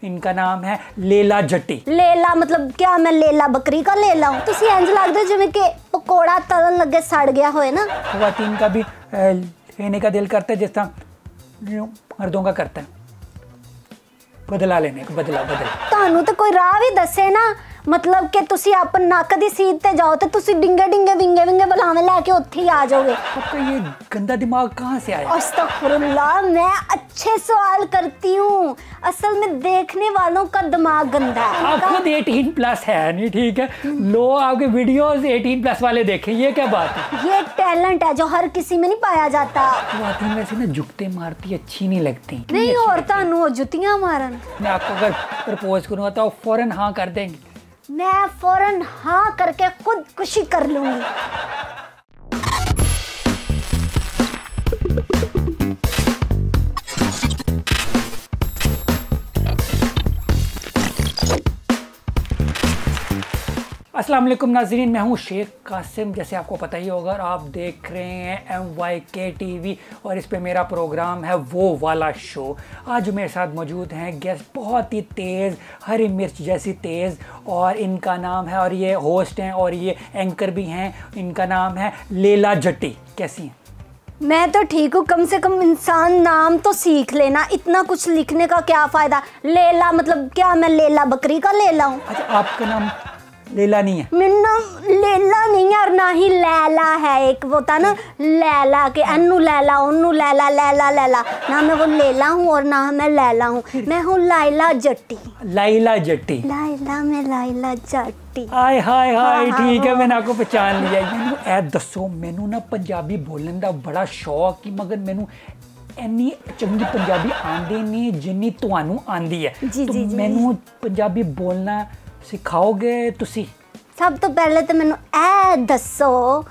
इनका नाम है लैला जट्टी। लेला मतलब क्या मैं लेला बकरी का लेला हूं? तुसी इंज लगदे जिवें कि पकोड़ा तलन लगे सड़ गया होए ना। ख्वातीन का भी लेने का दिल करता है जिस तरह मर्दों का करता है, बदला लेने का। बदला तानू तो कोई राह भी दसे ना, मतलब कि तुसी अपन नक दी सीध ते जाओ तो तुसी डिंगे डिंगे विंगे विंगे बलावे लेके उत्थे ही आ जाओगे। आपका ये गंदा दिमाग कहाँ से आया? अस्तगफुरुल्लाह, मैं अच्छे सवाल करती हूँ। असल में देखने वालों का दिमाग गंदा है। आप खुद 18+ है नहीं, ठीक है? लोग आपके वीडियोस 18+ वाले देखें, ये क्या बात है? ये टैलेंट है जो हर किसी में नहीं पाया जाता। ख्वातीन वैसे ना जुगते मारती अच्छी नहीं लगती। नहीं और तानू जुतियां मारन। मैं आपको अगर प्रपोज करूँगा तो आप फौरन हाँ कर देंगे? मैं फौरन हाँ करके खुदकुशी कर लूंगी। अस्सलाम वालेकुम नाज़रीन, मैं हूँ शेख कासिम। जैसे आपको पता ही होगा, और आप देख रहे हैं MYK TV और इस पे मेरा प्रोग्राम है वो वाला शो। आज मेरे साथ मौजूद हैं गेस्ट, बहुत ही तेज़, हरी मिर्च जैसी तेज़, और इनका नाम है, और ये होस्ट हैं और ये एंकर भी हैं, इनका नाम है लैला जट्टी। कैसी हैं? मैं तो ठीक हूँ, कम से कम इंसान नाम तो सीख लेना, इतना कुछ लिखने का क्या फ़ायदा। लेला मतलब क्या मैं लेला बकरी का लेला हूँ? अच्छा, आपका नाम लैला नहीं है? मेरा नाम लेला नहीं है और ना ही लैला है। एक वो था ना लैला के अन्नू लैला उन्नू लैला लैला लैला, ना मैं वो लेला हूँ और ना मैं लैला हूँ। मैं हूँ लाइला जट्टी। लैला जट्टी। लाइला में लाइला जट्टी। हाय हाय हाय, ठीक है, मैंने आपको पहचान लिया। मैनू ऐ दसो, मैनू ना पंजाबी बोलने का बड़ा शौक ही, मगर मैनू ਇੰਨੀ ਚੰਗੀ ਪੰਜਾਬੀ ਆਂਦੀ ਨਹੀਂ ਜਿੰਨੀ ਤੁਹਾਨੂੰ ਆਂਦੀ ਹੈ। तो मैनू पंजाबी बोलना सिखाओगे तुसी? सब तो पहले तो मैनू ऐ दसो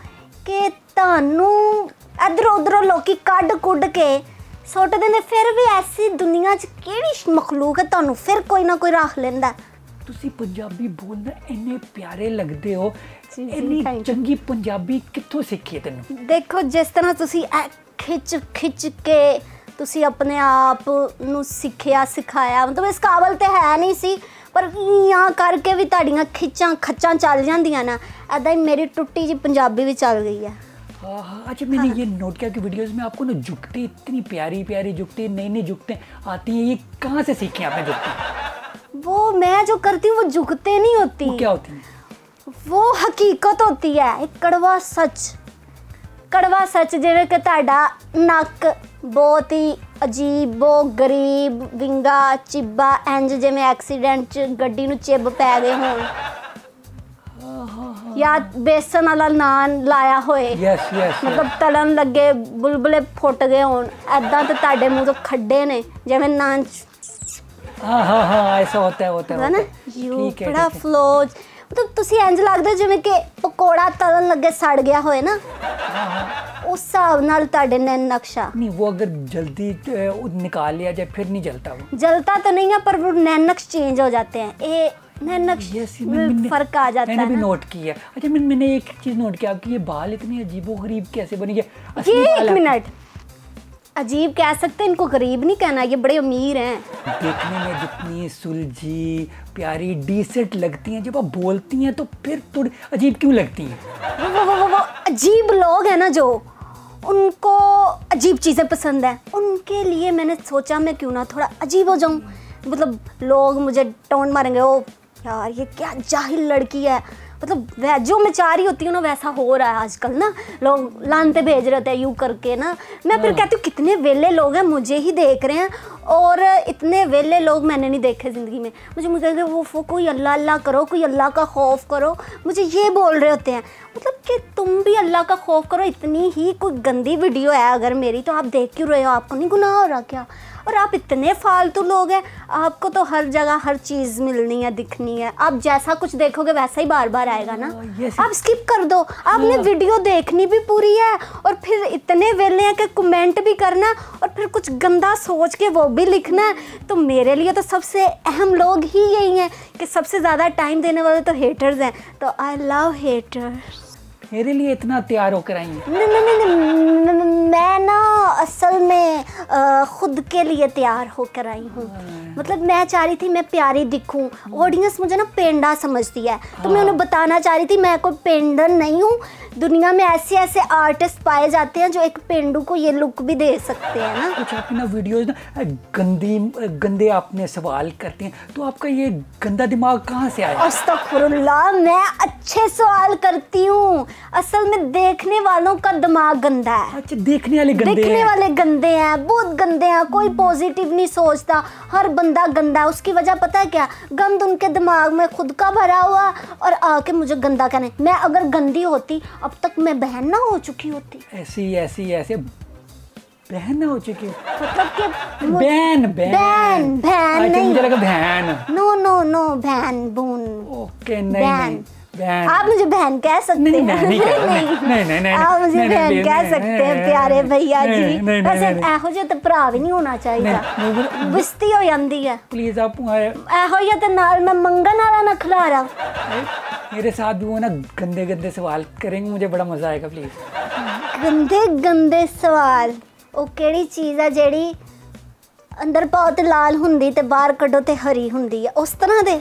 कि तानू इधरों उधरों लोकी कड कुड के सुट देंदे, फिर भी ऐसी दुनिया च केड़ी मखलूक है तानू फिर कोई ना कोई रख लेंदा। तुसी पंजाबी बोलना इन्ने प्यारे लगदे हो, इन्नी चंगी पंजाबी कित्थों सीखी है तैनू? देखो जिस तरह तुसी खिच खिच के तुसी अपने आप नू सिखिया सिखाया, मतलब इस काबल ते है नहीं सी, पर यहाँ करके भी ताड़ियाँ खिचां खच्चां चल जांदियां ना, ऐदा ही मेरी टुट्टी जी पंजाबी भी चल गई है। अच्छा, मैंने ये नोट किया कि वीडियोस में आपको ना जुगते, इतनी प्यारी प्यारी जुगते, नई नई जुगते आती हैं, ये कहाँ से सीखी आपने जुगते? वो मैं जो करती हूँ वो जुगते नहीं होती। वो क्या होती हैं? वो हकीकत होती है, एक कड़वा सच। कड़वा सच जिवें कि तुहाडा नक बहुत ही अजीब, बहुत गरीब, विंगा चिब्बा, इंज जिवें एक्सीडेंट च गड्डी नूं चिब पै गए होण, या बेसन वाला नान लाया होए, मतलब तलन लगे बुलबुले फुट गए होण, ऐदां ते तुहाडे मूँह तो खड्डे ने जिवें नान। हाँ, ऐसा होता है ना। यू बड़ा फ्लो, मतलब तुसी इंज लगदे जिवें कि पकोड़ा तलन लगे सड़ गया होए ना, उस हिसाब नाल तुहाडे नैन नक्शा। नहीं, वो अगर जल्दी निकाल लिया जाए फिर नहीं जलता। वो जलता तो नहीं है, पर वो नैन नक्श चेंज हो जाते हैं, ये नैन नक्श में फर्क आ जाता है। मैंने भी नोट किया। अच्छा, मैंने एक चीज़ नोट किया, आपकी ये बाल इतने अजीबोगरीब कैसे बनी? ये एक मिनट, अजीब कह सकते हैं इनको, गरीब नहीं कहना, ये बड़े अमीर हैं। देखने में जितनी सुलझी प्यारी डिसेंट लगती हैं, जब आप बोलती हैं तो फिर थोड़ी अजीब क्यों लगती हैं? वो अजीब लोग हैं ना जो, उनको अजीब चीज़ें पसंद है, उनके लिए मैंने सोचा मैं क्यों ना थोड़ा अजीब हो जाऊँ। मतलब लोग मुझे टोन मारेंगे, ओ यार ये क्या जाहिल लड़की है, मतलब जो मैं चाह रही होती हूँ ना वैसा हो रहा है आजकल ना, लोग लानते भेज रहे थे यूँ करके ना। मैं फिर कहती हूँ कितने वेले लोग हैं मुझे ही देख रहे हैं, और इतने वेले लोग मैंने नहीं देखे ज़िंदगी में। मुझे कहते वो कोई अल्लाह अल्लाह करो, कोई अल्लाह का खौफ करो, मुझे ये बोल रहे होते हैं, मतलब कि तुम भी अल्लाह का खौफ करो। इतनी ही कोई गंदी वीडियो है अगर मेरी, तो आप देख क्यों रहे हो? आपको नहीं गुनाह हो रहा क्या? और आप इतने फालतू लोग हैं, आपको तो हर जगह हर चीज़ मिलनी है, दिखनी है, आप जैसा कुछ देखोगे वैसा ही बार बार आएगा ना। आप स्किप कर दो, आपने वीडियो देखनी भी पूरी है, और फिर इतने वेले हैं कि कमेंट भी करना है, और फिर कुछ गंदा सोच के वो भी लिखना है। तो मेरे लिए तो सबसे अहम लोग ही यही हैं कि सबसे ज़्यादा टाइम देने वाले तो हेटर्स हैं, तो आई लव हेटर्स। मेरे लिए इतना तैयार होकर आई हैं? मैं ना असल में खुद के लिए तैयार होकर आई हूँ। मतलब मैं चाह रही थी मैं प्यारी दिखूं, ऑडियंस मुझे ना पेंडा समझती है, तो मैं उन्हें बताना चाह रही थी मैं कोई पेंडर नहीं हूँ। दुनिया में ऐसे ऐसे आर्टिस्ट पाए जाते हैं जो एक पेंडू को ये लुक भी दे सकते हैं ना। कुछ आपकी ना वीडियोज ना गंदे आपने सवाल करते हैं, तो आपका ये गंदा दिमाग कहाँ से आया? अस्तगफुरुल्लाह, मैं अच्छे सवाल करती हूँ। असल में देखने वालों का दिमाग गंदा है। अच्छा, देखने वाले गंदे हैं, बहुत गंदे हैं। कोई पॉजिटिव नहीं सोचता, हर बंदा गंदा है। उसकी वजह पता है क्या? गंद उनके दिमाग में खुद का भरा हुआ और आके मुझे गंदा कहने। मैं अगर गंदी होती अब तक मैं बहन ना हो चुकी होती। ऐसे बहन ना हो चुकी, मतलब कि बहन नहीं, मुझे लगा बहन। नो बहन बून। ओके, नहीं बहन। आप मुझे बहन कह सकते हैं। नहीं, आप मुझे बहन कह सकते हैं प्यारे भैया जी। वैसे ऐहो जिहा ते भरा भी नहीं होना चाहिए, बुस्ती हो जाती है। प्लीज आप ऐहो जिहा ते नाल मैं मंगन वाला ना खिलारा। मेरे साथ भी वो ना गंदे सवाल करेंगे, मुझे बड़ा मजा आएगा। प्लीज गंदे सवाल। ਉਹ ਕਿਹੜੀ ਚੀਜ਼ ਹੈ ਜਿਹੜੀ अंदर पाओ तो लाल हुंदी ते बाहर कड्डो ते हरी हुंदी है, उस तरह दे?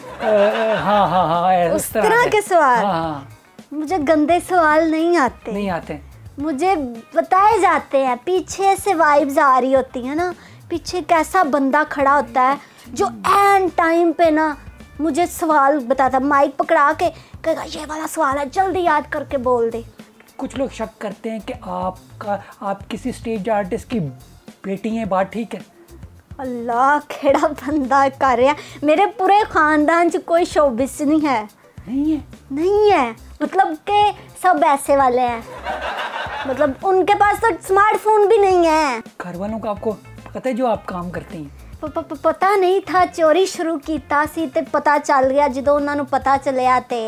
हाँ, उस तरह के सवाल। मुझे गंदे सवाल नहीं आते। मुझे बताए जाते हैं, पीछे से वाइब्स आ रही होती है ना, पीछे कैसा बंदा खड़ा होता है जो एंड टाइम पे ना मुझे सवाल बताता, माइक पकड़ा के कहेगा ये वाला सवाल है, जल्दी याद करके बोल दे। कुछ लोग शक करते हैं कि आप किसी स्टेज आर्टिस्ट की बेटी हैं, बात ठीक है? अल्लाह केड़ा बंदा कर रहा। मेरे पूरे खानदान च कोई शोबिस नहीं है। नहीं है मतलब कि सब ऐसे वाले हैं, मतलब उनके पास तो स्मार्टफोन भी नहीं है। घर वालों को आपको पता है जो आप काम करती हैं? पता नहीं था, चोरी शुरू कीता सी ते पता चल गया। जो उन्होंने पता चलिया ते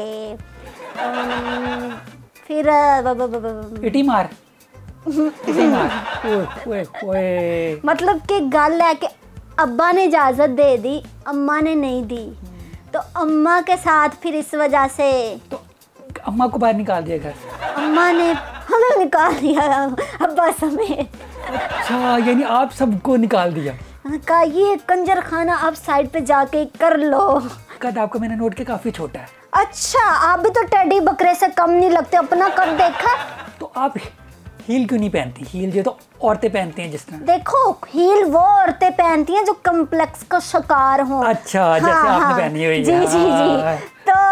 फिर इटी मार। मतलब कि गल है कि अब्बा ने इजाज़त दे दी, अम्मा ने नहीं दी, तो अम्मा के साथ फिर इस वजह से तो अम्मा को बाहर निकाल दिया घर से? अम्मा ने हमें निकाल दिया, अब्बा समेत। अच्छा, यानी आप सबको निकाल दिया? कहा ये कंजर खाना आप साइड पे जाके कर लो। कद आपका मैंने नोट के काफ़ी छोटा है। अच्छा, आप भी तो टेडी बकरे से कम नहीं लगते, अपना कद देखा। तो आप हील क्यों नहीं पहनती? हील जो तो औरतें पहनती हैं जिस तरह। देखो, हील वो औरतें पहनती हैं जो कम्प्लेक्स का शिकार हों। अच्छा, जैसे आपने पहनी हुई है। जी।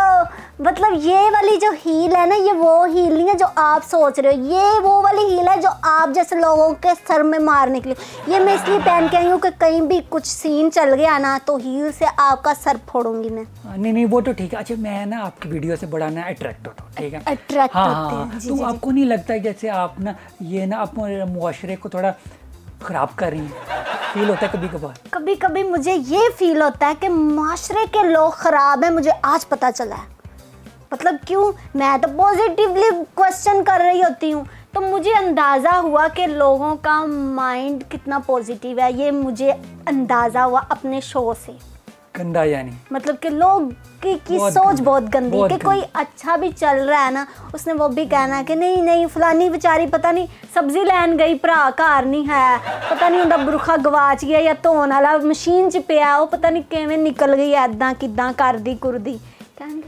तो मतलब ये वाली जो हील है ना, ये वो हील नहीं है जो आप सोच रहे हो। ये वो वाली हील है जो आप जैसे लोगों के सर में मारने के लिए। ये मैं इसलिए पहन के आई हूँ कि कहीं भी कुछ सीन चल गया ना तो हील से आपका सर फोड़ूंगी मैं। नहीं, वो तो ठीक है। अच्छा, मैं ना आपकी वीडियो से बड़ा ना अट्रैक्ट होता हूँ, ठीक है? अट्रैक्ट होते हैं। तो आपको नहीं लगता जैसे आप ना ये ना अपने मुआशरे को थोड़ा खराब कर रही हैं? फील होता है कभी कभार? कभी मुझे ये फील होता है कि माशरे के लोग ख़राब हैं। मुझे आज पता चला है। मतलब क्यों? मैं तो पॉजिटिवली क्वेश्चन कर रही होती हूँ, तो मुझे अंदाज़ा हुआ कि लोगों का माइंड कितना पॉजिटिव है। ये मुझे अंदाज़ा हुआ अपने शो से। गंदा यानी मतलब कि लोग की सोच बहुत गंदी कि कोई अच्छा भी चल रहा है ना, उसने वो भी कहना कि नहीं फलानी बेचारी पता नहीं सब्जी लैन गई, भरा घर नहीं है, पता नहीं उनका बुरखा गवाच गया या धोन वाला मशीन च पिया, वो पता नहीं किवें निकल गई, ऐदां किदां करदी कुरदी। कहणगे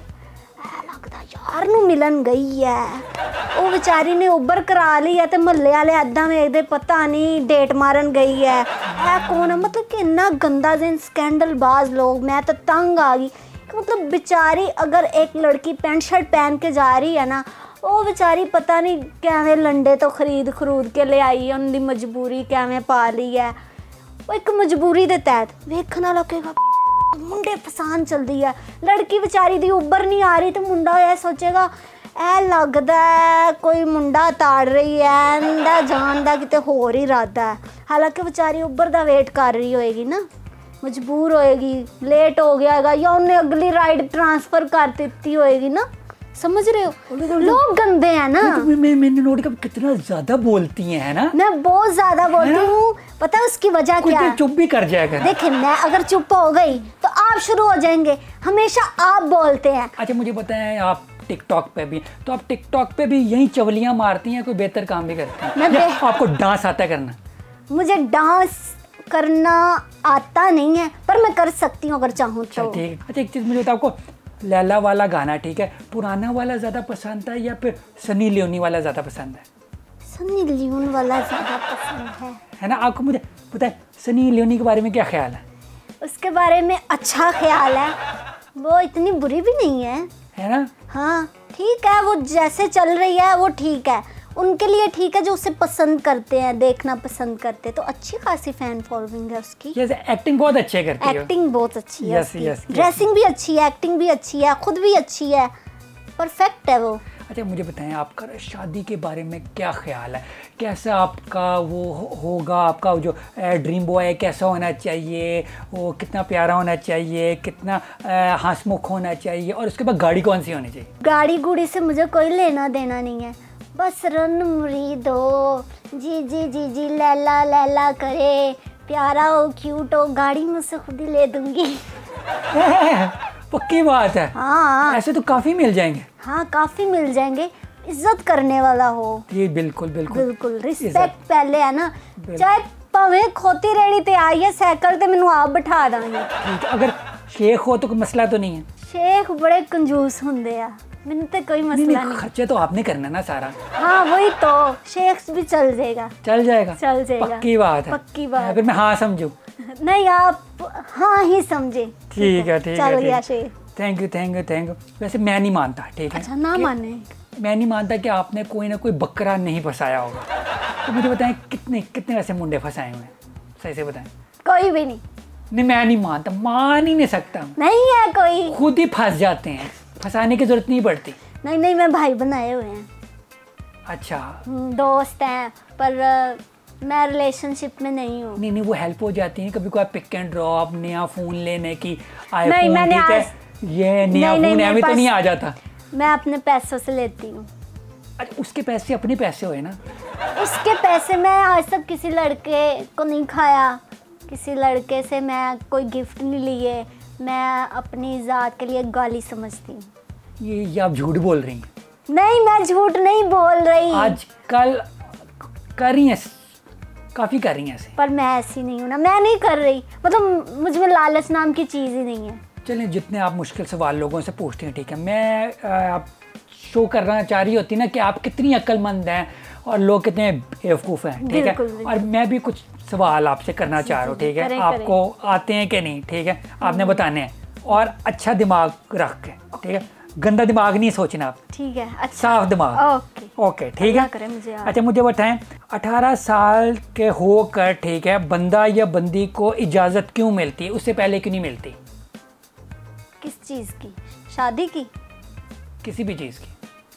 लगदा यार नूं मिलन गई है, वो बेचारी ने उबर करा ली है, तो महल्ले वाले ऐदां वेखदे पता नहीं डेट मारन गई है। कौन है? मतलब कि इन्ना गंदा जिन स्कैंडलबाज लोग। मैं तो तंग आ गई। मतलब बेचारी अगर एक लड़की पैंट शर्ट पहन के जा रही है ना, वो बेचारी पता नहीं कैवें लंडे तो खरीद के ले आई है, उनकी मजबूरी कैवें पा ली है। वो एक मजबूरी के तहत वेखना लगेगा मुंडे फसान चलती है। लड़की बेचारी दी उबर नहीं आ रही तो मुंडा यह सोचेगा ऐ लगदा है कोई मुंडा ताड़ रही है, इंदा जान दा किते होर ही इरादा है। हालांकि बेचारी उबर दा वेट कर रही होएगी ना, मजबूर होएगी, लेट हो गया होगा या उन्हें अगली राइड ट्रांसफ़र कर देती होएगी ना। समझ रहे हो? लोग गंदे हैं ना। मैंने नोट किया कितना ज़्यादा बोलती हैं ना। मैं बहुत ज़्यादा बोलती हूँ। पता है उसकी वजह क्या है? चुप भी कर जाएगा। देखिए, मैं अगर चुप हो गई तो आप शुरू हो जाएंगे। हमेशा आप बोलते हैं। अच्छा, मुझे बताएं आप टिकटॉक पे भी, तो आप टिकटॉक पे भी यही चवलियाँ मारती हैं, कोई बेहतर काम भी करती हैं? या आपको डांस आता है करना? मुझे डांस करना आता नहीं है, पर मैं कर सकती हूँ अगर चाहूँ तो। ठीक है। अच्छा एक चीज़ मुझे बताओ, आपको लैला वाला गाना, ठीक है, पुराना वाला ज़्यादा पसंद है या फिर सनी लियोनी वाला ज़्यादा पसंद है? सनी लियोन वाला ज़्यादा पसंद है ना? आपको मुझे पता है सनी लियोनी के बारे में क्या ख्याल है? उसके बारे में अच्छा ख्याल है, वो इतनी बुरी भी नहीं है ना? हाँ ठीक है, वो जैसे चल रही है वो ठीक है, उनके लिए ठीक है जो उसे पसंद करते हैं, देखना पसंद करते हैं, तो अच्छी खासी फैन फॉलोइंग है उसकी। यस, एक्टिंग बहुत अच्छी करती है। एक्टिंग बहुत अच्छी है। यस, ड्रेसिंग भी अच्छी है, एक्टिंग भी अच्छी है, खुद भी अच्छी है, परफेक्ट है वो। अच्छा मुझे बताएं, आपका शादी के बारे में क्या ख्याल है? कैसा आपका वो होगा, आपका जो ड्रीम बॉय कैसा होना चाहिए, वो कितना प्यारा होना चाहिए, कितना हंसमुख होना चाहिए, और उसके बाद गाड़ी कौन सी होनी चाहिए? गाड़ी गुड़ी से मुझे कोई लेना देना नहीं है, बस रन मुरीद हो, जी जी जी जी लैला लैला करे, प्यारा हो, क्यूट हो, गाड़ी मुझसे खुद ही ले दूंगी। पक्की बात है? हाँ ऐसे तो काफ़ी मिल जाएंगे। हाँ काफ़ी मिल जाएंगे, इज्जत करने वाला हो। ये बिल्कुल बिल्कुल बिल्कुल रिस्पेक्ट पहले है ना, चाहे भावें खोती रेड़ी ते आई है साइकिल ते मैनू आप बिठा दांगे। ठीक है, अगर शेख हो तो कोई मसला तो नहीं है? शेख बड़े कंजूस होंगे आ, मैंने तो कोई मसला नहीं। खर्चे तो आपने करना ना सारा। हाँ वही तो, शेख भी चल जाएगा। चल जाएगा? चल जाएगा। पक्की बात है? पक्की बात। फिर मैं हाँ समझूं? नहीं आप हाँ ही समझे। ठीक है, ठीक है, चल गया Sheikh. Thank you thank you thank you. वैसे मैं नहीं मानता, ठीक है? अच्छा ना माने? मैं नहीं मानता कि आपने कोई ना कोई बकरा नहीं फंसाया होगा। तो मुझे बताएं कितने कितने वैसे मुंडे फंसाए हुए हैं, सही से बताएं। कोई भी नहीं। नहीं मैं नहीं मानता, मान ही नहीं सकता। नहीं है कोई, खुद ही फंस जाते हैं, फंसाने की जरूरत नहीं पड़ती। नहीं नहीं, मैं भाई बनाए हुए हैं। अच्छा दोस्त हैं, पर मैं रिलेशनशिप में नहीं हूँ। नहीं वो हेल्प हो जाती है कभी कोई पिक एंड ड्रॉप, नया फ़ोन लेने की, नहीं मैंने आज ये नया फ़ोन है, अभी तो नहीं आ जाता। मैं अपने पैसों से लेती हूँ। अच्छा उसके पैसे अपने पैसे हुए ना? उसके पैसे मैं आज तक किसी लड़के को नहीं खाया, किसी लड़के से मैं कोई गिफ्ट नहीं लिए, मैं अपनी ज़ात के लिए गाली समझती हूँ। ये आप झूठ बोल रही हैं। नहीं मैं झूठ नहीं बोल रही। आजकल कर रही हैं, काफ़ी कर रही हैं ऐसे। पर मैं ऐसी नहीं हूँ ना, मैं नहीं कर रही, मतलब मुझ में लालच नाम की चीज़ ही नहीं है। चलें, जितने आप मुश्किल सवाल लोगों से पूछते हैं, ठीक है, मैं आप शो करना चाह रही होती ना कि आप कितनी अक्लमंद हैं और लोग कितने बेवकूफ़ हैं, ठीक है? और मैं भी कुछ सवाल आपसे करना चाह रहा हूँ, ठीक है? आपको आते हैं कि नहीं, ठीक है, आपने बताने हैं, और अच्छा दिमाग रख के, ठीक है, गंदा दिमाग नहीं सोचना आप, ठीक है? अच्छा साफ दिमाग। ओके ठीक है। मुझे अच्छा मुझे बताएं, 18 साल के होकर, ठीक है, बंदा या बंदी को इजाज़त क्यों मिलती है, उससे पहले क्यों नहीं मिलती? किस चीज़ की? शादी की? किसी भी चीज़ की।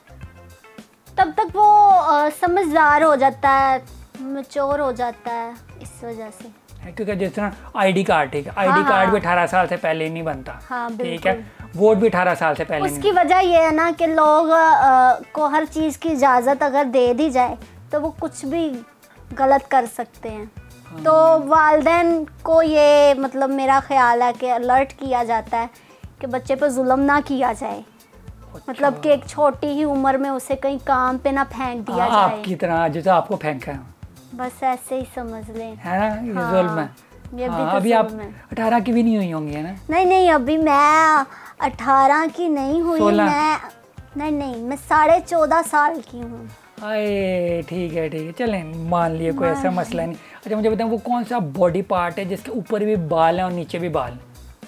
तब तक वो समझदार हो जाता है, मैच्योर हो जाता है, इस वजह से। क्योंकि जिस तरह आईडी कार्ड, ठीक है, आईडी कार्ड भी 18 साल से पहले नहीं बनता। हाँ, ठीक है, वोट भी 18 साल से पहले। उसकी वजह ये है ना कि लोग को हर चीज़ की इजाज़त अगर दे दी जाए तो वो कुछ भी गलत कर सकते हैं। हाँ। तो वालिदैन को ये मतलब मेरा ख्याल है कि अलर्ट किया जाता है कि बच्चे पर जुल्म ना किया जाए। अच्छा। मतलब कि एक छोटी ही उम्र में उसे कहीं काम पे ना फेंक दिया जाए। आपकी तरह जैसे आपको फेंका है, बस ऐसे ही समझ लें, है ना? ये जुल्म है। ये भी तो अभी आप 18 की भी नहीं हुई होंगी, है ना? नहीं अभी मैं 18 की नहीं हुई, मैं नहीं मैं 14.5 साल की हूँ। अरे ठीक है चलें, मान लिए, कोई ऐसा मसला नहीं। अच्छा मुझे बताएं, वो कौन सा बॉडी पार्ट है जिसके ऊपर भी बाल हैं और नीचे भी बाल?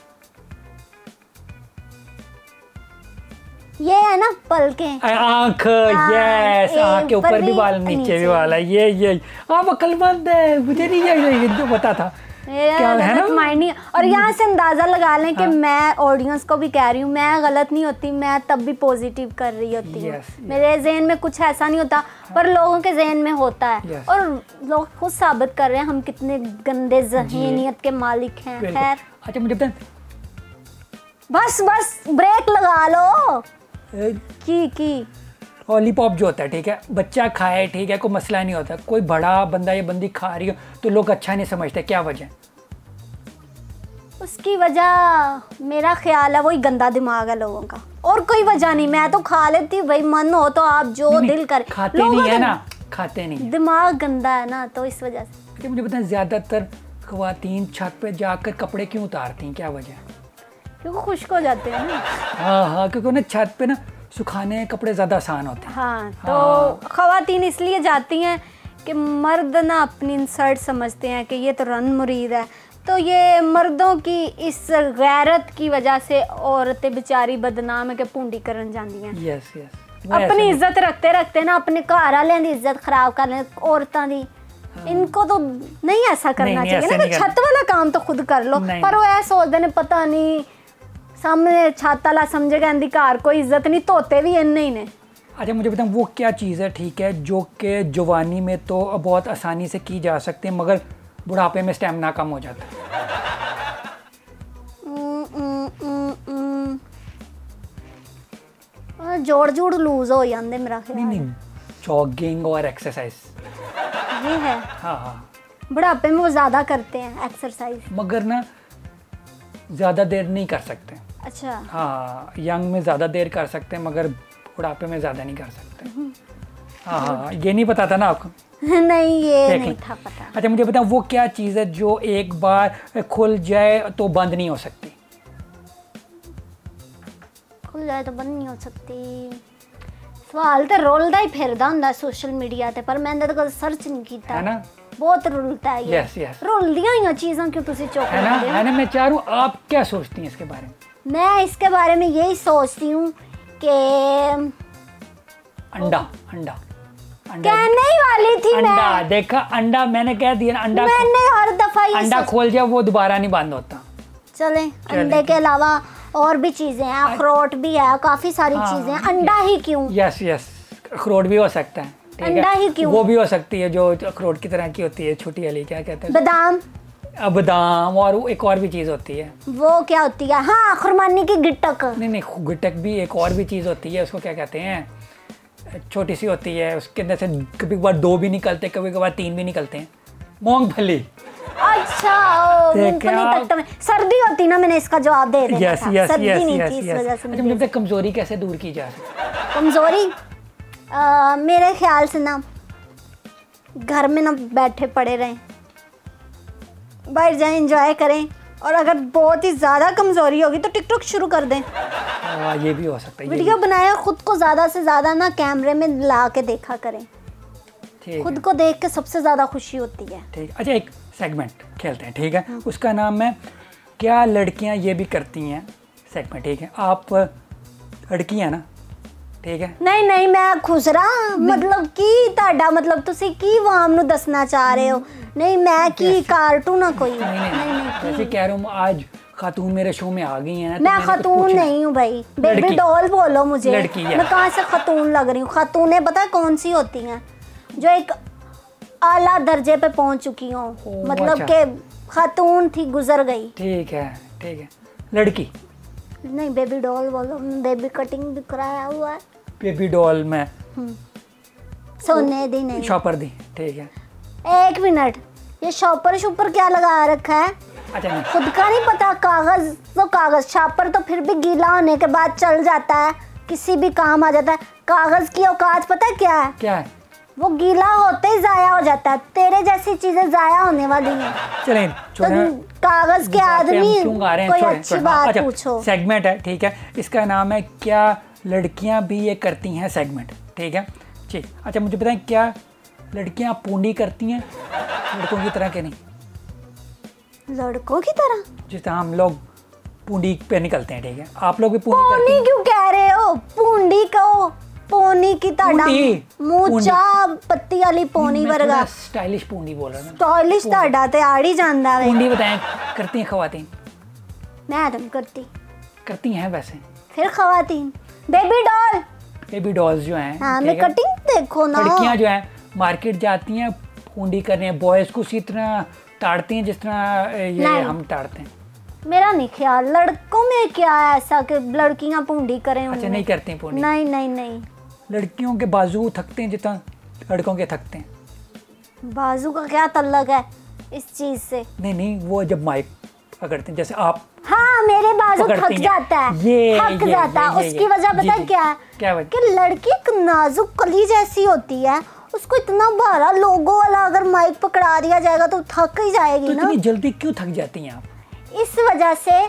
ये है ना पलकें, आँख। यस, आँख के ऊपर भी बाल, नीचे भी बाल है। ये आप अक्लमंद है, मुझे नहीं ये जो पता था। क्या है ना माइंड नहीं। और यहाँ से अंदाजा लगा लें कि मैं ऑडियंस को भी कह रही हूँ, मैं गलत नहीं होती, मैं तब भी पॉजिटिव कर रही होती हूँ। मेरे जहन में कुछ ऐसा नहीं होता, पर लोगों के जहन में होता है। और लोग खुद साबित कर रहे हैं हम कितने गंदे ज़हनियत के मालिक हैं। खैर अच्छा मुझे बताएं, बस ब्रेक लगा लो। की लॉलीपॉप जो होता है, ठीक है, बच्चा खाए, ठीक है, कोई मसला नहीं होता, कोई बड़ा बंदा या बंदी खा रही हो तो लोग अच्छा नहीं समझते, क्या वजह? उसकी वजह मेरा ख्याल है वही गंदा दिमाग है लोगों का। और कोई वजह नहीं, मैं तो खा लेती हूँ भाई, मन हो तो आप जो दिल करे। खाते नहीं है ना, खाते नहीं, दिमाग गंदा है ना, तो इस वजह से। मुझे बताएं ज्यादातर ख्वातीन छत पे जाकर कपड़े क्यों उतारती हैं, क्या वजह? क्योंकि खुश्क हो जाते हैं ना। हाँ, क्योंकि ना छत पे ना सुखाने कपड़े ज़्यादा आसान होते हैं। हाँ, तो ख्वातीन इसलिए जाती हैं कि मर्द ना अपनी इंसल्ट समझते हैं कि ये तो रन मुरीद है, तो ये मर्दों की इस गैरत की वजह से औरतें बेचारी बदनाम है कि पूंडी करन जाती हैं। यस यस, अपनी इज्जत रखते रखते ना अपने घर वाले की इज्जत खराब कर लें औरतों की। इनको तो नहीं ऐसा करना चाहिए ना, छत वाला काम तो खुद कर लो, पर वो ऐसा सोचते हैं पता नहीं सामने छत वाला समझेगा इनकी घर कोई इज्जत नहीं, तोते भी इन्ने ही ने। अच्छा मुझे बताऊँ वो क्या चीज़ है, ठीक है, जो कि जवानी में तो बहुत आसानी से की जा सकती है मगर बुढ़ापे में स्टेमिना कम हो जाता है? जोड़ जोड़ लूज हो जाते मेरा ख्याल। नहीं, जॉगिंग और एक्सरसाइज ये है। हाँ, बुढ़ापे में वो ज़्यादा करते हैं एक्सरसाइज, मगर ना ज़्यादा देर नहीं कर सकते। अच्छा। हाँ, यंग में ज़्यादा देर कर सकते हैं मगर बुढ़ापे में ज़्यादा नहीं कर सकते। हाँ, ये नहीं पता था ना आपको? नहीं, ये नहीं था पता। अच्छा मुझे बताओ वो क्या चीज़ है जो एक बार खुल जाए तो बंद नहीं हो सकती? खुल जाए तो बंद नहीं हो सकती, सवाल तो रोलदा ही फिरदा हुंदा सोशल मीडिया ते, पर मैंने तो कभी सर्च नहीं किया है ना, बहुत रुलता है ये। यस यस, रुलदियां ही चीज़ें क्यों तुसी चौंक है ना, मैं चाह रहा हूँ आप क्या सोचती हैं इसके बारे में? मैं इसके बारे में यही सोचती हूँ कि अंडा अंडा कहने ही वाली थी अंडा, मैं। देखा अंडा, मैंने कह दिया ना, अंडा मैंने हर दफा ये अंडा खोल जाए वो दोबारा नहीं बंद होता। चले अंडे के अलावा और भी चीजें हैं, अखरोट भी है, काफी सारी चीजें हैं, अंडा ही क्यों? यस यस, अखरोट भी हो सकता है, अंडा ही क्यों? वो भी हो सकती है जो अखरोट की तरह की होती है, छोटी वाली, क्या कहते हैं, बादाम। बादाम, और एक और भी चीज होती है, वो क्या होती है? हाँ, खुरमानी की गिटक। नहीं, गिटक भी एक और भी चीज होती है, उसको क्या कहते हैं, छोटी सी होती है, उसके अंदर से कभी कभार 2 भी निकलते, कभी कभार 3 भी निकलते हैं, मूंगफली। अच्छा, मूंगफली तक तो सर्दी होती ना, मैंने इसका जवाब दे दिया था, सर्दी नहीं थी इस वजह से। अच्छा मुझे कमजोरी कैसे दूर की जा सकती? कमजोरी मेरे ख्याल से ना घर में ना बैठे पड़े रहें, बाहर जाएं, एंजॉय करें, और अगर बहुत ही ज़्यादा कमज़ोरी होगी तो टिकटॉक शुरू कर दें। ये भी हो सकता है, वीडियो बनाए, खुद को ज़्यादा से ज़्यादा ना कैमरे में ला के देखा करें, खुद को देख के सबसे ज़्यादा खुशी होती है। ठीक। अच्छा एक सेगमेंट खेलते हैं, ठीक है, उसका नाम है क्या लड़कियां ये भी करती हैं सेगमेंट, ठीक है, आप लड़की हैं ना, ठीक है? नहीं, मैं खुसरा मतलब कि ताड़ा मतलब तुसी की वाम नु दसना चाह रहे हो? नहीं, मैं की कार्टून ना कोई। नहीं, ऐसे कह रहा हूँ, आज खातून मेरे शो में आ गई हैं। मैं खातून नहीं हूँ भाई, बेबी डॉल बोलो मुझे, लड़की है। मैं कहाँ से खातून लग रही हूँ? खातूनें पता है कौन सी होती हैं? जो एक आला दर्जे पे पहुँच चुकी हूँ, मतलब के खातून थी, गुजर गई। ठीक है, लड़की नहीं, बेबी डॉल बोलो, बेबी कटिंग भी कराया हुआ है। बेबी डॉल में सोने दी नहीं, शॉपर दी, ठीक है। 1 मिनट, ये शॉपर क्या लगा रखा है? अच्छा नहीं, खुद का नहीं पता? कागज तो कागज, शॉपर तो फिर भी गीला होने के बाद चल जाता है, किसी भी काम आ जाता है। कागज की औकात पता है क्या है? क्या है? वो गीला होते ही जाया हो जाता है। तेरे जैसी चीजें जाया होने वाली हैं। चलें, तो कागज के आदमी कोई अच्छी बात पूछो। सेगमेंट है, ठीक है, इसका नाम है क्या लड़कियां भी ये करती हैं सेगमेंट, ठीक है। ठीक, अच्छा मुझे बताएं क्या लड़कियां पूंडी करती हैं लड़कों की तरह के? नहीं, लड़कों की तरह जिस तरह हम लोग पूंडी पे निकलते हैं, ठीक है, आप लोग भी पूंडी क्यों कह रहे हो? पूंडी कहो, पोनी की ताड़ा मूचा पत्ती वाली पोनी वर्गा। स्टाइलिश पूंडी बोल रहा हूं। स्टाइलिश ताड़ा ते आड़ी जानदा है। पूंडी बताएं करती हैं खवातीन? मैं तो करती हैं वैसे। फिर खवातीन बेबी डॉल्स जो हैं, हाँ, मैं कटिंग देखो ना, लड़कियां जो हैं मार्केट जाती हैं पूंडी करने, बॉयज को उसी तरह ताड़ती हैं जिस तरह ये हम ताड़ते हैं। मेरा नहीं ख्याल लड़कों में क्या है ऐसा कि लड़कियां पूंडी करें। अच्छा नहीं करती पूंडी? नहीं, लड़कियों के बाजू थकते हैं जितना लड़कों के थकते हैं। बाजू का क्या तल्लक है इस चीज से? नहीं, वो जब माइक पकड़ते हैं जैसे आप? हाँ, मेरे बाजू थक जाता है, थक जाता है। उसकी वजह पता है क्या है? क्या वजह? कि लड़की एक नाजुक कली जैसी होती है, उसको इतना भारा लोगों वाला अगर माइक पकड़ा दिया जाएगा तो थक ही जाएगी तो ना। इतनी जल्दी क्यों थक जाती हैं आप? इस वजह से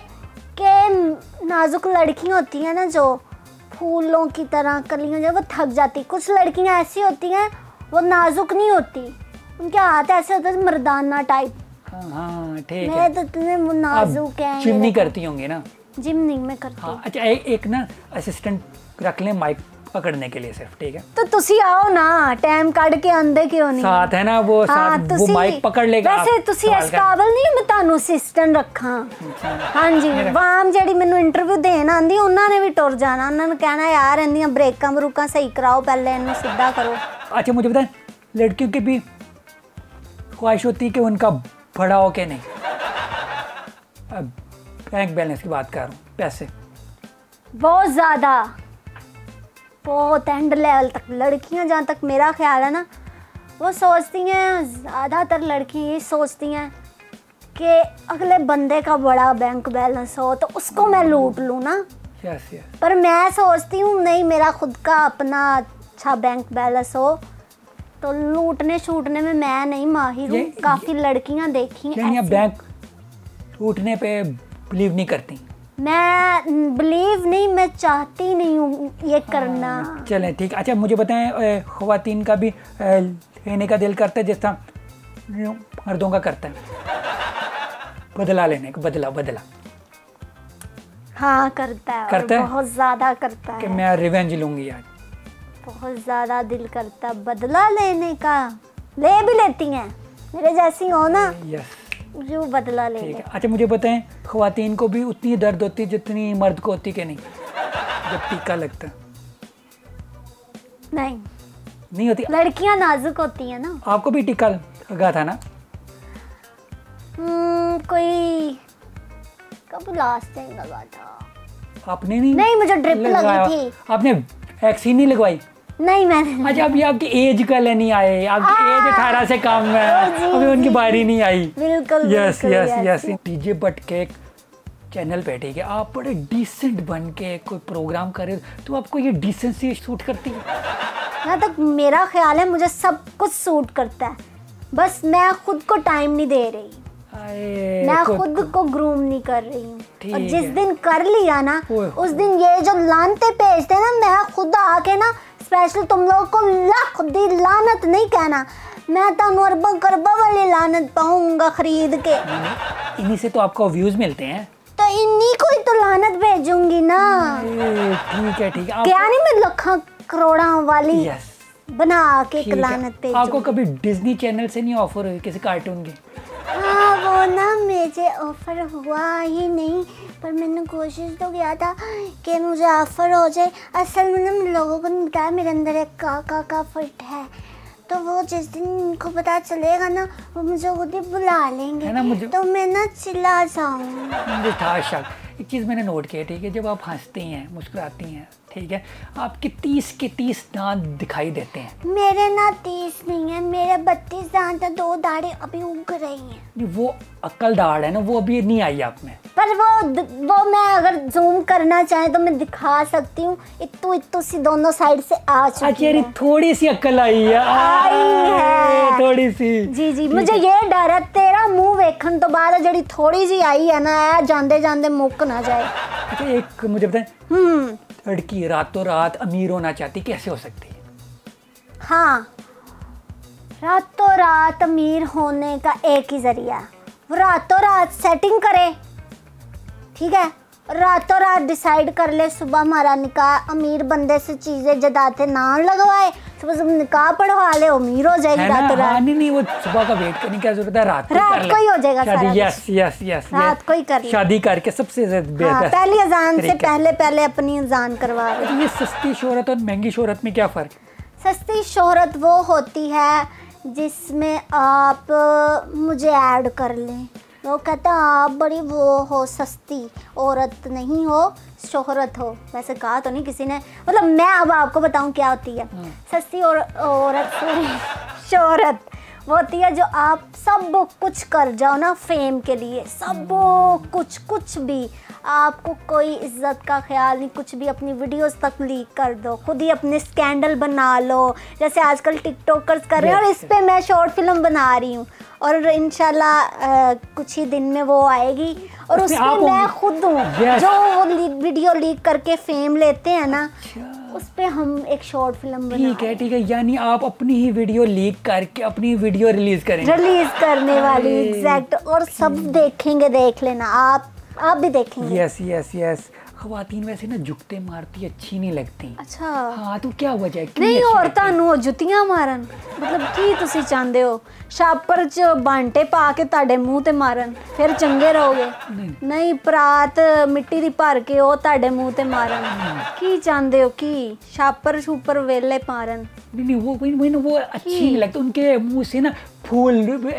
कि नाजुक लड़कियां होती हैं ना, जो फूलों की तरह कलियां, जो वो थक जाती। कुछ लड़कियां ऐसी होती हैं वो नाजुक नहीं होती, उनके हाथ ऐसे होते हैं मर्दाना टाइप। हाँ ठीक है। मैं तो इतने नाजुक है। जिम नहीं करती होंगी ना? जिम नहीं मैं करती। हाँ अच्छा, एक ना असिस्टेंट रख लें माइक पकड़ने के लिए सिर्फ, ठीक है? तो तुसी आओ ना, टाइम काट के आंदे क्यों नहीं? साथ है ना वो, हाँ, साथ वो माइक पकड़ लेगा। वैसे तुसी इस काबिल नहीं मैं तानू असिस्टेंट रखा। हाँ जी, वाम जेडी मैनू इंटरव्यू देन आंदी उन्हां ने भी टुर जाना, उन्हां ने कहना यार इंदियां ब्रेकां ब्रूकां सही कराओ, पहले इन्हू सीधा करो। अच्छा मुझे बताएं, लड़कियों की भी ख्वाहिश होती है कि उनका बड़ा हो के नहीं, अब बैंक बैलेंस की बात कर रहा हूँ, पैसे बहुत ज़्यादा, बहुत एंड लेवल तक लड़कियां, जहाँ तक मेरा ख्याल है ना, वो सोचती हैं, ज़्यादातर लड़कियां ये सोचती हैं कि अगले बंदे का बड़ा बैंक बैलेंस हो तो उसको मैं लूट लूँ ना। Yes yes. पर मैं सोचती हूँ नहीं, मेरा खुद का अपना अच्छा बैंक बैलेंस हो तो लूटने छूटने में मैं नहीं माहिर हूँ। काफ़ी लड़कियाँ देखी हैं। बैंक लूटने पे बिलीव नहीं करती? मैं बिलीव नहीं, मैं चाहती नहीं हूँ ये करना। चलें ठीक। अच्छा मुझे बताएं, ख्वातीन का भी लेने का दिल करता है जिस तरह मर्दों का करता है, बदला लेने का? बदला हाँ करता है, बहुत ज़्यादा करता है कि मैं रिवेंज लूँगी आज। बहुत ज़्यादा दिल करता है बदला लेने का। ले भी लेती हैं, मेरे जैसी हो ना। यस, जो बदला ले ले। अच्छा मुझे बताएं, ख्वातीन को भी उतनी दर्द होती है जितनी मर्द को होती कि नहीं जब टीका लगता? नहीं होती। लड़कियां नाजुक होती हैं ना। आपको भी टीका लगा था ना? कोई कब लास्ट टाइम लगा था? आपने नहीं? नहीं, मुझे ड्रिप लगी थी। आपने वैक्सीन नहीं लगवाई? नहीं मैंने। अच्छा अभी आपकी एज का ले नहीं आए, आपकी एज 18 से कम है, अभी उनकी बारी नहीं आई। बिल्कुल यस यस यस। डीजे बट के चैनल पे, ठीक है, आप बड़े डिसेंट बन के कोई प्रोग्राम कर रहे हो, तो आपको ये डिसेंसी सूट करती है? यहाँ तक मेरा ख्याल है मुझे सब कुछ सूट करता है, बस मैं खुद को टाइम नहीं दे रही, मैं खुद को ग्रूम नहीं कर रही हूँ। और जिस दिन कर लिया ना, उस दिन ये जो लानते भेजते हैं ना, मैं खुद आके ना स्पेशल तुम लोगों को लाख दी लानत नहीं कहना, मैं तो अरबा करबा वाली लानत पाऊंगा खरीद के। इन्हीं से तो आपको व्यूज मिलते हैं, तो इन्हीं को ही तो लानत भेजूंगी ना। ठीक है ठीक है। क्या नहीं मैं लाखों करोड़ों वाली बना के लानत भेजूंगी। आपको कभी डिज्नी चैनल से नहीं ऑफर हुई किसी कार्टून की? हाँ वो ना मुझे ऑफर हुआ ही नहीं, पर मैंने कोशिश तो किया था कि मुझे ऑफर हो जाए। असल में ना लोगों को नहीं बताया मेरे अंदर एक काका का फिट है, तो वो जिस दिन उनको पता चलेगा ना, वो मुझे खुद ही बुला लेंगे ना, तो मैं ना चिल्ला जाऊँगी। मुझे था शक। एक चीज़ मैंने नोट किया, ठीक है, जब आप हंसती हैं मुस्कुराती हैं, ठीक है, आपके 30 के 30 दांत दिखाई देते हैं। मेरे ना 30 नहीं है, मेरे 32 दांत है, 2 दाढ़ें अभी उग रही हैं। वो अक्ल दाढ़ है ना, वो अभी नहीं आई आप में। पर वो मैं अगर जूम करना चाहें तो मैं दिखा सकती हूँ, इत्तू सी दोनों साइड से आ चुकी है। थोड़ी सी अक्ल आई है, थोड़ी सी। जी जी, मुझे ये डर है तेरा मुंह वेखन तो बाद जड़ी थोड़ी सी आई है ना, जांदे जांदे मुक ना जाए। अच्छा एक मुझे बताएं, लड़की रातों रात अमीर होना चाहती, कैसे हो सकती है? हाँ, रातों रात अमीर होने का एक ही जरिया, वो रातों रात सेटिंग करे, ठीक है, रातों रात डिसाइड कर ले सुबह हमारा निकाह अमीर बंदे से चीजें जदाते ना लगवाए, सुबह सुबह निकाह पढ़वा ले, अमीर हो जाएगी रातों रात। नहीं वो सुबह का वेट करने की क्या जरूरत है, रात को ही हो जाएगा सारा। यस यस यस, रात को ही कर ले, शादी करके सबसे बेहतर। पहली अजान से पहले अपनी अजान करवा। ये सस्ती शोहरत और महंगी शोहरत में क्या फर्क? सस्ती शोहरत वो होती है जिसमें आप मुझे ऐड कर लें, लोग कहते हैं आप बड़ी वो हो, सस्ती औरत नहीं हो, शोहरत हो। वैसे कहा तो नहीं किसी ने, मतलब मैं अब आपको बताऊं क्या होती है। सस्ती औरत शोहरत वो होती है जो आप सब कुछ कर जाओ ना फेम के लिए, सब कुछ भी, आपको कोई इज्जत का ख्याल नहीं, कुछ भी अपनी वीडियोस तक लीक कर दो, खुद ही अपने स्कैंडल बना लो जैसे आजकल टिकटॉकर्स कर रहे हैं। और इस पे मैं शॉर्ट फिल्म बना रही हूँ और इंशाल्लाह कुछ ही दिन में वो आएगी और उसमें मैं खुद हूँ जो वो वीडियो लीक करके फेम लेते हैं ना, उस पे हम एक शॉर्ट फिल्म बना। ठीक है, यानी आप अपनी ही वीडियो लीक करके अपनी वीडियो रिलीज करने वाली एग्जैक्ट, और सब देखेंगे, देख लेना आप भी देखेंगे। यस। ख़वातीन वैसे ना जुगते मारती अच्छी नहीं लगती। अच्छा हाँ, तो क्या वजह है? नहीं औरतां ਨੂੰ ਜੁੱਤੀਆਂ ਮਾਰਨ, मतलब ਕੀ ਤੁਸੀਂ ਚਾਹੁੰਦੇ ਹੋ ਛਾਪਰ ਚ ਬਾਂਟੇ ਪਾ ਕੇ ਤੁਹਾਡੇ ਮੂੰਹ ਤੇ ਮਾਰਨ ਫਿਰ ਚੰਗੇ ਰਹੋਗੇ? ਨਹੀਂ ਪਰਾਤ ਮਿੱਟੀ ਦੀ ਭਰ ਕੇ ਉਹ ਤੁਹਾਡੇ ਮੂੰਹ ਤੇ ਮਾਰਨ, ਕੀ ਚਾਹੁੰਦੇ ਹੋ? ਕੀ ਛਾਪਰ ਛੂਪਰ ਵੇਲੇ ਮਾਰਨ? नहीं वो अच्छी नहीं लगती, उनके मुंह से ना फूल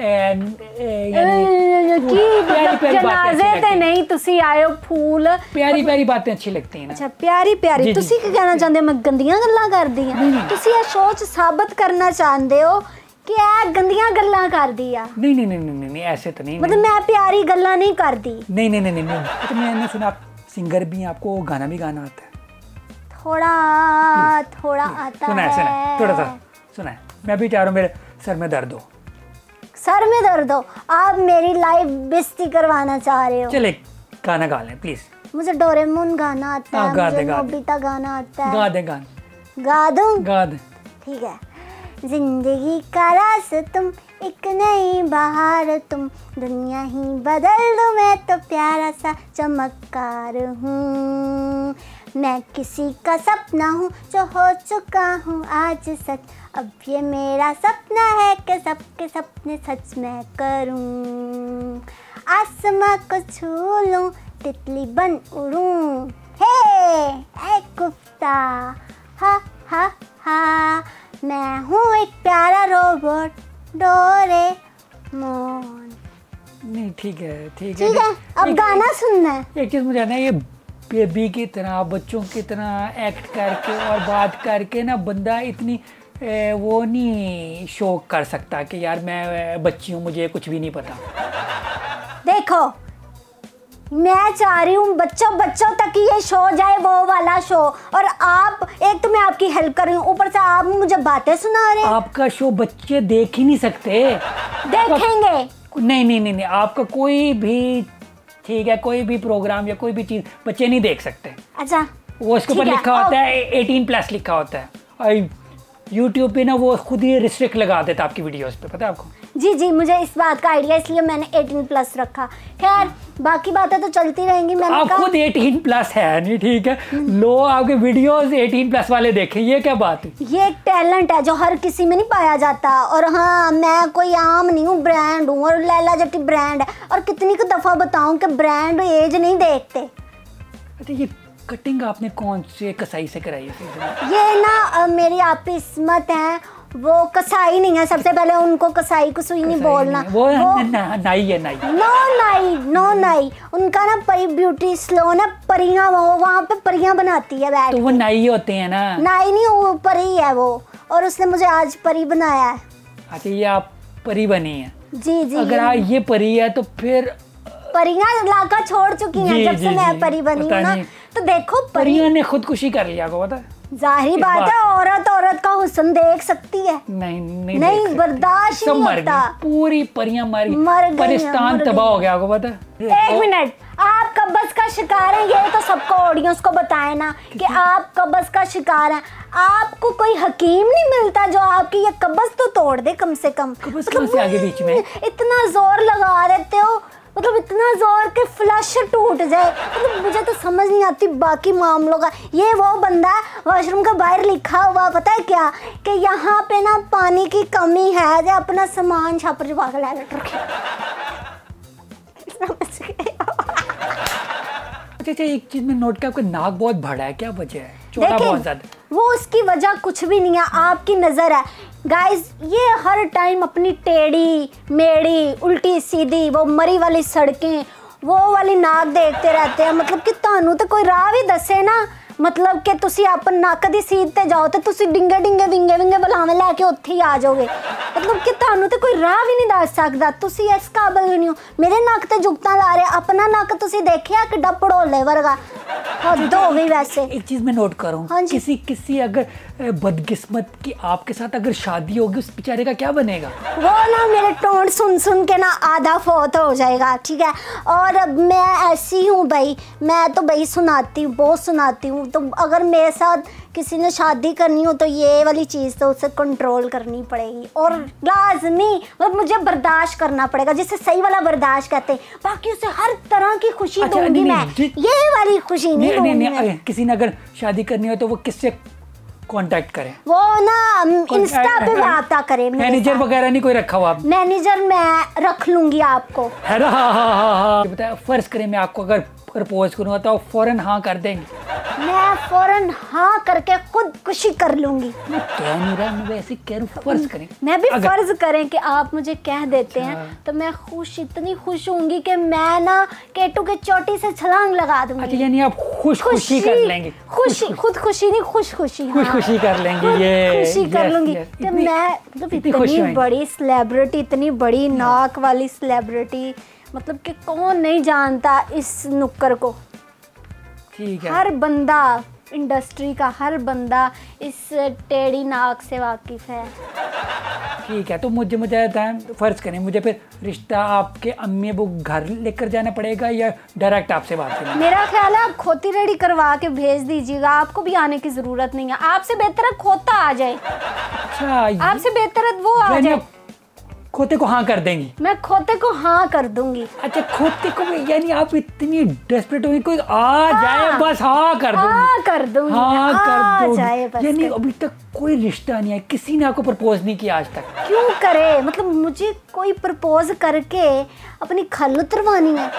जनाजे ते नहीं तुसी आए हो फूल, प्यारी बातें अच्छी लगती हैं ना। अच्छा प्यारी तुसी की कहना चाहते हो मैं गंदियां गल्लां करदी हां? तुसी ये सोच साबित करना चाहते हो कि ये गंदियां गल्लां करदी आ? नहीं ऐसे तो नहीं, मतलब मैं प्यारी गल्लां नहीं करदी। नहीं। तो मैंने सुना आप सिंगर भी हैं, आपको गाना भी गाना आता है? थोड़ा आता सुना है, थोड़ा सा सुना है। मैं भी चाह रहा हूँ मेरे सर में दर्द हो। आप मेरी लाइव बेइज्जती करवाना चाह रहे हो? चले गाना गा लें प्लीज। मुझे डोरेमोन गाना आता है, मुझे नोबिता गाना आता है। गा दे। ठीक है। जिंदगी का रास तुम, एक नई बहार तुम, दुनिया ही बदल दूं मैं तो प्यारा सा चमत्कार हूँ। मैं किसी का सपना हूँ जो हो चुका हूँ आज सच, अब ये मेरा सपना है कि सबके सपने सच मैं करूँ। आसमां को छू लूँ, तितली बन उड़ूँ, हे कुफ्ता हा, मैं हूँ एक प्यारा रोबोट डोरेमोन। नहीं ठीक है। अब गाना सुनना है। एक चीज़ मुझे ना, ये बेबी की तरह बच्चों की तरह एक्ट करके और बात करके ना बंदा इतनी वो नहीं शो कर सकता कि यार मैं बच्ची हूँ, मुझे कुछ भी नहीं पता। देखो मैं चाह रही हूँ बच्चों तक ये शो जाए, वो वाला शो, और आप एक तो मैं आपकी हेल्प कर रही हूँ, ऊपर से आप मुझे बातें सुना रहे हैं। आपका शो बच्चे देख ही नहीं सकते। देखेंगे? नहीं, आपका कोई भी, ठीक है, कोई भी प्रोग्राम या कोई भी चीज़ बच्चे नहीं देख सकते। अच्छा, वो उसके ऊपर लिखा होता है 18+ लिखा होता है, और यूट्यूब पे ना वो खुद ही रिस्ट्रिक्ट लगा देता है आपकी वीडियोस पे, पता है आपको? जी मुझे इस बात का आइडिया, इसलिए मैंने 18+ रखा। खैर बाकी बातें तो चलती रहेंगी। मैंने आप खुद 18+ है नहीं, ठीक है, लोग आपके वीडियोस 18+ वाले देखें, ये क्या बात है? ये एक टैलेंट है जो हर किसी में नहीं पाया जाता। और हाँ, मैं कोई आम नहीं हूँ, ब्रांड हूँ, और लैला जट्टी ब्रांड है। और कितनी को दफ़ा बताऊँ कि ब्रांड एज नहीं देखते। अच्छा, ये कटिंग आपने कौन से कसाई से कराई है? ये ना मेरी आप किस्मत है, वो कसाई नहीं है। सबसे पहले उनको कसाई को सुई नहीं बोलना, वो नाई है। नो नाई उनका ना परी ब्यूटी सलोन है, परियां, वहाँ पे परियां बनाती है बैठ। तो वो नाई होते हैं ना? नाई नहीं, वो परी है वो, और उसने मुझे आज परी बनाया है। अच्छा, ये आप परी बनी है? जी। अगर ये परी है तो फिर परियां इलाका छोड़ चुकी हैं जब से मैं परी बनी हूँ ना। तो देखो परियों ने खुदकुशी कर लिया, को पता है? जाहिर बात है, औरत का हुस्न देख सकती है। नहीं बर्दाश्त नहीं होता। पूरी परियां मर गई, परिस्तान तबाह हो गया, को पता है? एक मिनट, आप कब्ज का शिकार हैं, ये तो सबको ऑडियंस को बताए ना कि आप कब्ज का शिकार हैं। आपको कोई हकीम नहीं मिलता जो आपकी ये कब्ज तो तोड़ दे कम से कम। मतलब आगे बीच में इतना जोर लगा देते हो, मतलब इतना जोर के फ्लश टूट जाए। मतलब मुझे तो समझ नहीं आती बाकी मामलों का। ये वो बंदा वॉशरूम का बाहर लिखा हुआ, पता है क्या, कि यहाँ पे ना पानी की कमी है, जो अपना सामान छापर छुपा के ला रखे। अच्छा, एक चीज में नोट किया, आपका नाक बहुत बड़ा है, क्या वजह है? चौड़ा बहुत ज्यादा। वो उसकी वजह कुछ भी नहीं है, आपकी नजर है। गाइस, ये हर टाइम अपनी टेढ़ी मेढ़ी उल्टी सीधी वो मरी वाली सड़कें, वो वाली नाक देखते रहते हैं। मतलब कि तानू तो कोई राह भी दसे ना, मतलब कि ਤੁਸੀਂ अपन नक ਦੀ सीध ਤੇ ਜਾਓ ਤੇ ਤੁਸੀਂ ਡਿੰਗੇ ਡਿੰਗੇ ਵਿੰਗੇ ਵਿੰਗੇ ਬੁਲਾਵੇਂ ਲੈ ਕੇ ਉੱਥੇ ਹੀ ਆ ਜਾਓਗੇ मतलब कि ਤੁਹਾਨੂੰ ਤੇ ਕੋਈ ਰਾਹ ਵੀ ਨਹੀਂ ਦੱਸ ਸਕਦਾ ਤੁਸੀਂ ਇਸ ਕਾਬਿਲ ਵੀ ਨਹੀਂ ਹੋ ਮੇਰੇ ਨੱਕ ਤੇ ਜੁਗਤਾਂ ਲਾ ਰਹੇ अपना नक ਤੁਸੀਂ देखिया कि पड़ोले वर्गा हद हो गई वैसे एक चीज मैं नोट कर रहा हूँ किसी अगर बदकिस्मत की आपके साथ अगर शादी होगी उस बेचारे का क्या बनेगा वो ना मेरे टोन सुन के ना आधा फौत हो जाएगा ठीक है और मैं ऐसी हूँ भाई मैं तो भाई सुनाती हूँ बहुत सुनाती हूँ तो अगर मेरे साथ किसी ने शादी करनी हो तो ये वाली चीज़ तो उसे कंट्रोल करनी पड़ेगी और लाजमी मतलब मुझे बर्दाश्त करना पड़ेगा जिसे सही वाला बर्दाश्त कहते हैं बाकी उसे हर तरह की खुशी दूंगी मैं ये वाली खुशी नहीं दूंगी किसी ने अगर शादी करनी हो तो वो किससे कांटेक्ट करें वो ना इंस्टा पे रब्ता करे मैनेजर वगैरह नहीं कोई रखा हुआ मैनेजर मैं रख लूंगी आपको है ना हाँ बताया फर्ज करें मैं आपको अगर प्रपोज करूँगा तो आप फौरन हाँ कर देंगे मैं फौरन हाँ करके खुद खुशी कर लूंगी मैं कह नहीं रहा मैं वैसे कह रहा हूँ फर्ज करें मैं भी फर्ज करें कि आप मुझे कह देते हैं तो मैं इतनी खुश होंगी कि मैं ना केटू के चोटी से छलांग लगा दूंगी अच्छा यानी आप खुशी कर लेंगे खुद खुशी नहीं खुशी खुशी कर लेंगे ये खुशी कर लूंगी तो मैं मतलब इतनी बड़ी सेलिब्रिटी इतनी बड़ी नाक वाली सेलिब्रिटी मतलब कि कौन नहीं जानता इस नुक्कर को ठीक है हर बंदा इंडस्ट्री का हर बंदा इस टेढ़ी नाक से वाकिफ है ठीक है तो मुझे फर्ज करें मुझे फिर रिश्ता आपके अम्मी अबू घर लेकर जाना पड़ेगा या डायरेक्ट आपसे बात करनी मेरा ख्याल है आप खोती रेडी करवा के भेज दीजिएगा आपको भी आने की जरूरत नहीं है आपसे बेहतर खोता आ जाए अच्छा आपसे बेहतर वो आ जाए खोते को हाँ कर देंगी मैं खोते को हाँ कर दूंगी अच्छा खोते को यानी आप इतनी डेस्परेट होगी कोई आ जाए बस हाँ कर दूंगी हाँ कर दूंगी हाँ कर दूंगी यानी अभी तक कोई रिश्ता नहीं है किसी ने आपको प्रपोज नहीं किया आज तक क्यों करे मतलब मुझे कोई प्रपोज करके अपनी खल उतरवानी है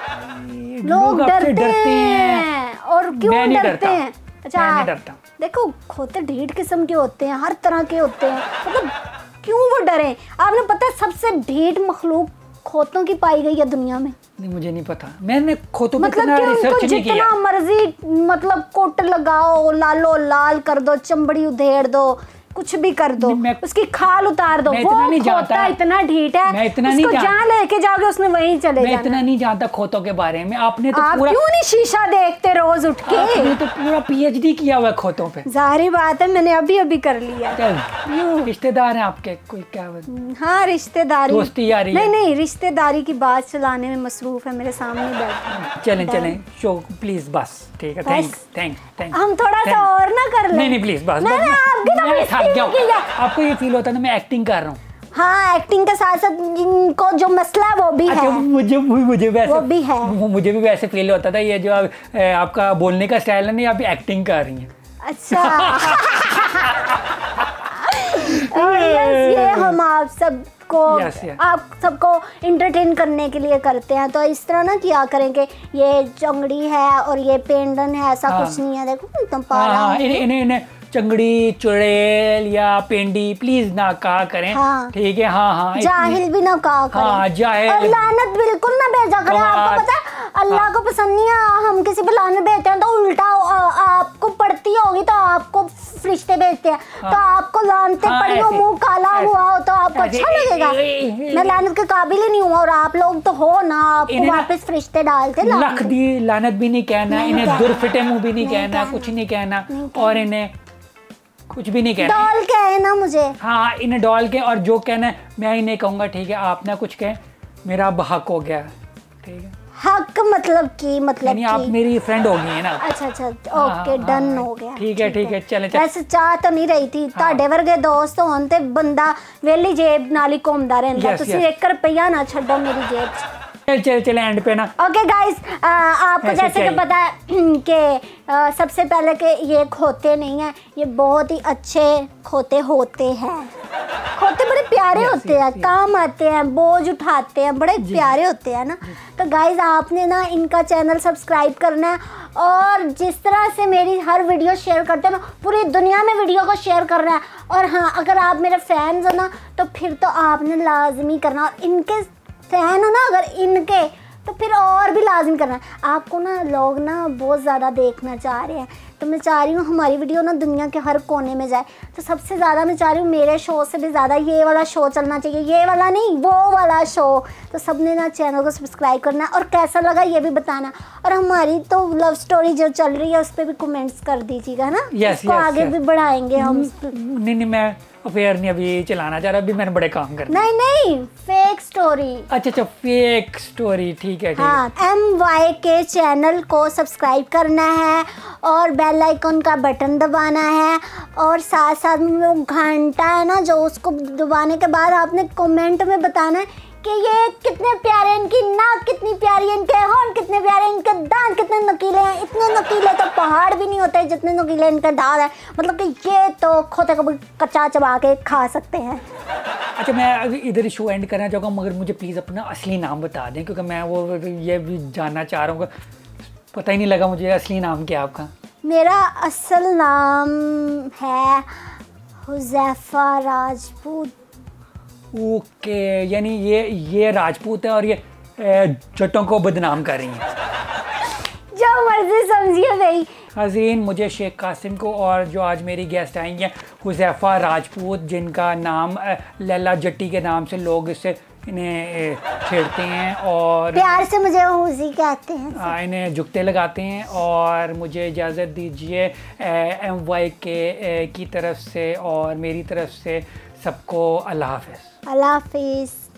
लोग डरते हैं और क्यों डरते हैं अच्छा डरता देखो खोते ढीठ किस्म के होते हैं हर तरह के होते हैं मतलब क्यों वो डरे आपने पता है सबसे ढीठ मखलूक खोतों की पाई गई है दुनिया में नहीं मुझे नहीं पता मैंने खोतों पे मतलब कि उनको जितना मर्जी मतलब कोट लगाओ लालो लाल कर दो चमड़ी उधेड़ दो कुछ भी कर दो उसकी खाल उतार दो वो खोता इतना ढीठ है मैं इतना नहीं जानता जहाँ लेके जाओगे उसने वहीं चले मैं इतना नहीं जानता खोतों के बारे में आपने तो आप पूरा क्यों नहीं शीशा देखते रोज उठ के आपने तो पूरा पीएचडी किया हुआ है खोतों पे जाहिर बात है मैंने अभी कर लिया रिश्तेदार हैं आपके कोई क्या हाँ रिश्तेदारी दोस्ती यारी नहीं रिश्तेदारी की बात चलाने में मसरूफ है मेरे सामने बैठे चलें शो प्लीज बस ठीक है थैंक हम थोड़ा सा और ना कर ले नहीं प्लीज बस आपको ये फील होता है ना मैं एक्टिंग कर रहा हूँ हाँ एक्टिंग के साथ साथ इनको जो मसला है वो भी है मुझे वैसे वो भी है मुझे भी वैसे फील होता था ये जो आपका बोलने का स्टाइल है नहीं आप एक्टिंग कर रही हैं अच्छा ये हम आप सबको आप सबको इंटरटेन करने के लिए करते हैं तो इस तरह ना किया करें कि ये चंगड़ी है और ये पेंडन है ऐसा कुछ नहीं है देखो तुम इन्हें चंगड़ी चुड़ैल या पेंडी प्लीज ना कहा करें ठीक है हाँ जाहिल भी ना कहा करें हाँ जाहिल और लानत बिल्कुल ना भेजा करें आपको पता है अल्लाह को पसंद नहीं है हम किसी पे लानत भेजते हैं तो उल्टा आपको पड़ती होगी तो आपको फरिश्ते भेजते हैं तो आपको लानते पड़ी हो मुंह काला हुआ हो तो आपको अच्छा लगेगा मैं लानत के काबिल ही नहीं हूँ और आप लोग तो हो ना आपको वापस फरिश्ते डालते लख दी लानत भी नहीं कहना इन्हें दुरफिटे मुंह भी नहीं कहना कुछ नहीं कहना और इन्हें कुछ भी नहीं कहना डॉल के है ना मुझे हाँ इन्हें डॉल के और जो कहना है मैं ही नहीं कहूँगा ठीक है आप ना कुछ कहें मेरा अब हक हो गया ठीक है हक मतलब की मतलब आप मेरी फ्रेंड हो गई है ना अच्छा ओके डन हो गया ठीक है चले वैसे चाह तो नहीं रही थी ਤੁਹਾਡੇ ਵਰਗੇ ਦੋਸਤ ਹੋਣ ਤੇ ਬੰਦਾ ਵੇਲੀ ਜੇਬ ਨਾਲ ਹੀ ਘੁੰਮਦਾ ਰਹਿੰਦਾ ਤੁਸੀਂ 1 ਰੁਪਿਆ ना ਛੱਡੋ मेरी जेब से चले एंड पे ना ओके गाइस आपको जैसे कि पता है कि सबसे पहले कि ये खोते नहीं हैं ये बहुत ही अच्छे खोते होते हैं खोते बड़े प्यारे होते हैं काम आते हैं बोझ उठाते हैं बड़े प्यारे होते हैं ना तो गाइस आपने ना इनका चैनल सब्सक्राइब करना है और जिस तरह से मेरी हर वीडियो शेयर करते हैं ना पूरी दुनिया में वीडियो को शेयर करना है और हाँ अगर आप मेरे फैंस हो ना तो फिर तो आपने लाजमी करना और इनके फैन हो ना अगर इनके तो फिर और भी लाजिम करना है आपको ना। लोग ना बहुत ज़्यादा देखना चाह रहे हैं, तो मैं चाह रही हूँ हमारी वीडियो ना दुनिया के हर कोने में जाए। तो सबसे ज़्यादा मैं चाह रही हूँ मेरे शो से भी ज़्यादा ये वाला शो चलना चाहिए, ये वाला नहीं वो वाला शो। तो सबने ना चैनल को सब्सक्राइब करना और कैसा लगा ये भी बताना। और हमारी तो लव स्टोरी जो चल रही है उस पर भी कमेंट्स कर दीजिएगा ना, इसको आगे भी बढ़ाएंगे हम। नहीं मैं अफेयर नहीं अभी चलाना चाह रहा, अभी मैंने बड़े काम करने। नहीं फेक स्टोरी। अच्छा फेक स्टोरी, ठीक है। हाँ, MYK चैनल को सब्सक्राइब करना है और बेल आइकन का बटन दबाना है और साथ साथ में वो घंटा है ना जो, उसको दबाने के बाद आपने कमेंट में बताना है कि ये कितने प्यारे, इनकी नाक कितनी प्यारी है, इनके हॉर्न कितने प्यारे, इनके दांत कितने नकीले हैं। इतने नकीले तो पहाड़ भी नहीं होते जितने नकीले इनके दांत हैं। मतलब कि ये तो खोते को कच्चा चबा के खा सकते हैं। अच्छा मैं अभी इधर शो एंड करना चाहूँगा, मगर मुझे प्लीज़ अपना असली नाम बता दें, क्योंकि मैं वो ये भी जानना चाह रहा हूँ। पता ही नहीं लगा मुझे असली नाम क्या आपका। मेरा असल नाम है हुज़ैफा राजपूत। ओके, यानी ये राजपूत है और ये जटों को बदनाम कर रही हैं। जो मर्जी समझिए भाई। हज़ीन, मुझे शेख कासिम को और जो आज मेरी गेस्ट आई हैं हुज़ैफा राजपूत, जिनका नाम लैला जट्टी के नाम से लोग इससे इन्हें छेड़ते हैं और प्यार से मुझे हुज़ी कहते हैं, इन्हें झुकते लगाते हैं। और मुझे इजाज़त दीजिए MYK की तरफ से और मेरी तरफ से सबको अल्लाह हाफ़िज़। अल्लाह हाफिज़।